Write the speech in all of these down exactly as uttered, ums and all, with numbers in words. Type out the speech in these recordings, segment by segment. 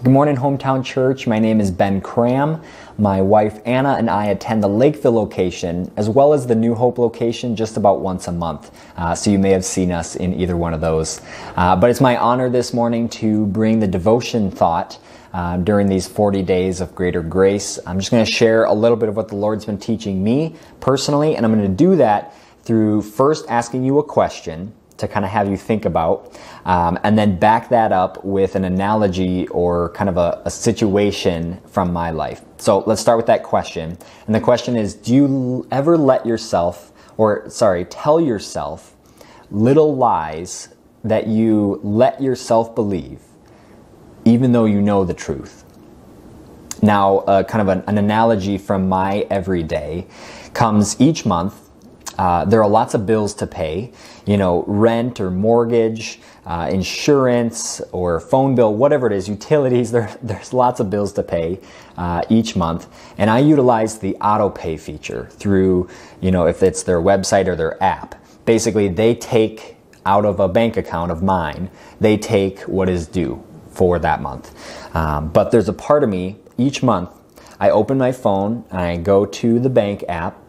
Good morning, Hometown Church. My name is Ben Cram. My wife Anna and I attend the Lakeville location as well as the New Hope location just about once a month. Uh, so you may have seen us in either one of those. Uh, but it's my honor this morning to bring the devotion thought uh, during these forty days of greater grace. I'm just going to share a little bit of what the Lord's been teaching me personally, and I'm going to do that through first asking you a question to kind of have you think about, um, and then back that up with an analogy or kind of a, a situation from my life. So let's start with that question. And the question is, do you ever let yourself, or sorry, tell yourself little lies that you let yourself believe, even though you know the truth? Now, uh, kind of an, an analogy from my everyday comes each month. Uh, there are lots of bills to pay, you know, rent or mortgage, uh, insurance or phone bill, whatever it is, utilities. There, there's lots of bills to pay uh, each month. And I utilize the auto pay feature through, you know, if it's their website or their app. Basically, they take out of a bank account of mine, they take what is due for that month. Um, but there's a part of me each month, I open my phone and I go to the bank app,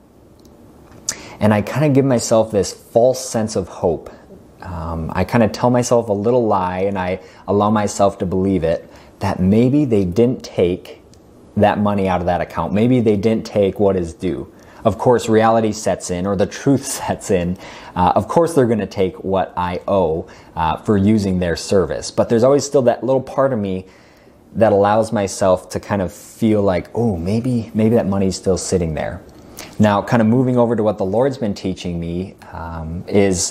and I kind of give myself this false sense of hope. Um, I kind of tell myself a little lie, and I allow myself to believe it, that maybe they didn't take that money out of that account. Maybe they didn't take what is due. Of course, reality sets in, or the truth sets in. Uh, of course, they're going to take what I owe uh, for using their service. But there's always still that little part of me that allows myself to kind of feel like, oh, maybe, maybe that money's still sitting there. Now, kind of moving over to what the Lord's been teaching me um, is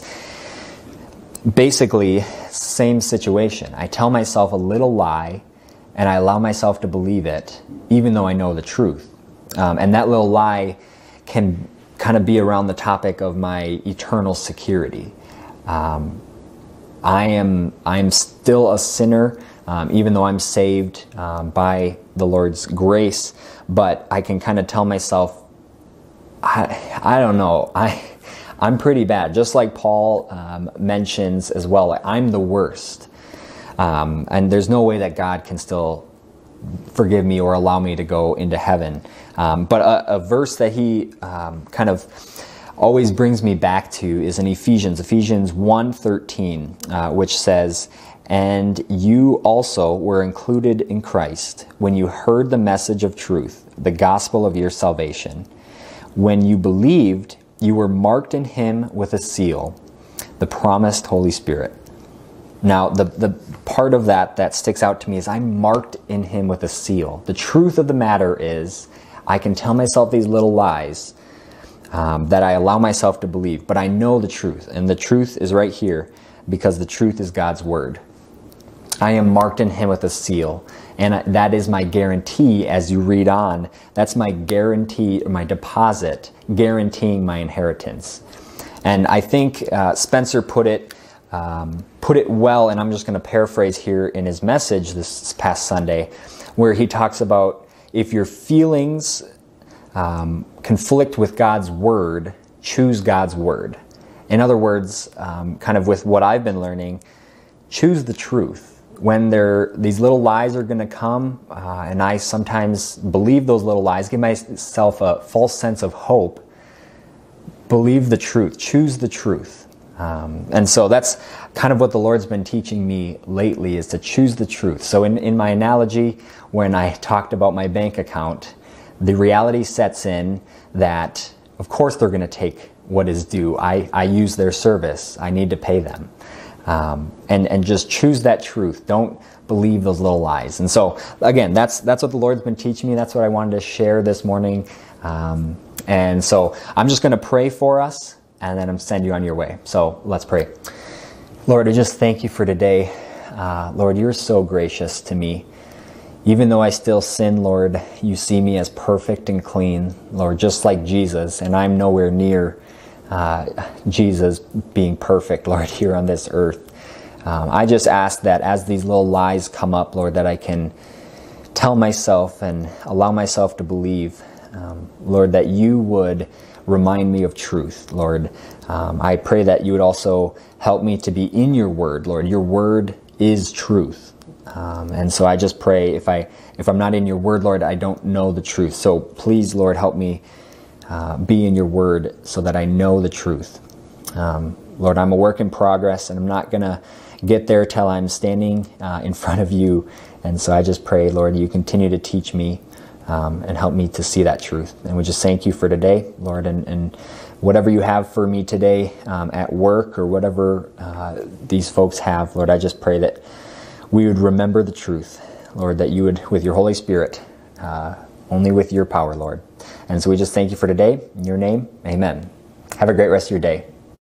basically same situation. I tell myself a little lie, and I allow myself to believe it, even though I know the truth. Um, and that little lie can kind of be around the topic of my eternal security. Um, I am I am still a sinner, um, even though I'm saved um, by the Lord's grace. But I can kind of tell myself, I, I don't know, I, I'm pretty bad. Just like Paul um, mentions as well, I'm the worst. Um, and there's no way that God can still forgive me or allow me to go into heaven. Um, but a, a verse that he um, kind of always brings me back to is in Ephesians, Ephesians one thirteen, uh, which says, "And you also were included in Christ when you heard the message of truth, the gospel of your salvation. When you believed, you were marked in him with a seal, the promised Holy Spirit." Now, the, the part of that that sticks out to me is I'm marked in him with a seal. The truth of the matter is I can tell myself these little lies um, that I allow myself to believe, but I know the truth. And the truth is right here because the truth is God's word. I am marked in him with a seal. And that is my guarantee as you read on. That's my guarantee, or my deposit, guaranteeing my inheritance. And I think uh, Spencer put it um, put it well, and I'm just going to paraphrase here in his message this past Sunday, where he talks about if your feelings um, conflict with God's word, choose God's word. In other words, um, kind of with what I've been learning, choose the truth. When there, these little lies are going to come, uh, and I sometimes believe those little lies, give myself a false sense of hope, believe the truth, choose the truth. Um, and so that's kind of what the Lord's been teaching me lately, is to choose the truth. So in, in my analogy, when I talked about my bank account, the reality sets in that, of course, they're going to take what is due. I, I use their service. I need to pay them. Um, and, and just choose that truth. Don't believe those little lies. And so, again, that's that's what the Lord's been teaching me. That's what I wanted to share this morning. Um, and so I'm just going to pray for us, and then I'm send you on your way. So let's pray. Lord, I just thank you for today. Uh, Lord, you're so gracious to me. Even though I still sin, Lord, you see me as perfect and clean, Lord, just like Jesus, and I'm nowhere near Uh, Jesus being perfect, Lord, here on this earth. Um, I just ask that as these little lies come up, Lord, that I can tell myself and allow myself to believe, um, Lord, that you would remind me of truth, Lord. Um, I pray that you would also help me to be in your word, Lord. Your word is truth. Um, and so I just pray, if, I, if I'm not in your word, Lord, I don't know the truth. So please, Lord, help me uh, be in your word so that I know the truth. Um, Lord, I'm a work in progress, and I'm not going to get there till I'm standing uh, in front of you. And so I just pray, Lord, you continue to teach me um, and help me to see that truth. And we just thank you for today, Lord, and, and whatever you have for me today um, at work, or whatever uh, these folks have, Lord, I just pray that we would remember the truth, Lord, that you would, with your Holy Spirit, uh, only with your power, Lord. And so we just thank you for today. In your name, amen. Have a great rest of your day.